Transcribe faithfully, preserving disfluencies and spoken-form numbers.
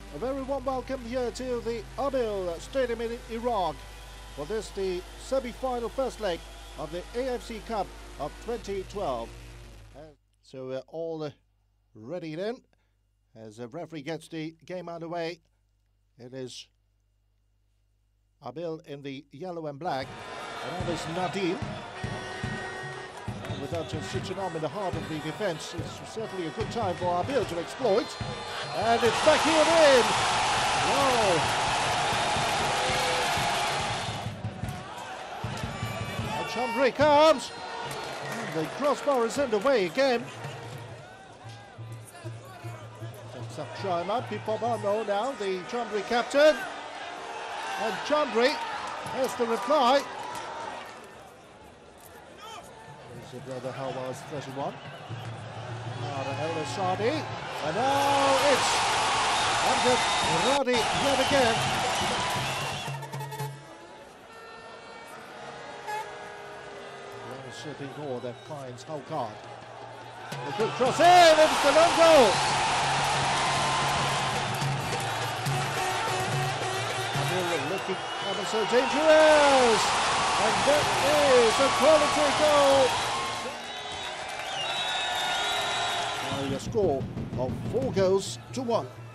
A very warm welcome here to the ERBIL Stadium in Iraq for this, the semi-final first leg of the A F C Cup of twenty twelve. And so we're all uh, ready then as the referee gets the game underway. It is ERBIL in the yellow and black, and that is Nadim. And without just switching on in the heart of the defence, it's certainly a good time for ERBIL to exploit. And it's back here in. Wow. And CHONBURI comes. And the crossbar is in the way again. That's up China. Pipomano now, the CHONBURI captain. And CHONBURI has the reply. Here's your brother Howard's thirty-one. Now the El Sadi. And now it's Hamdad Khoshnwa yet again. The City Gore that finds Halkard. A good cross in, it's the long goal. And looking ever so dangerous. And that is a quality goal. Now your score of four goals to one.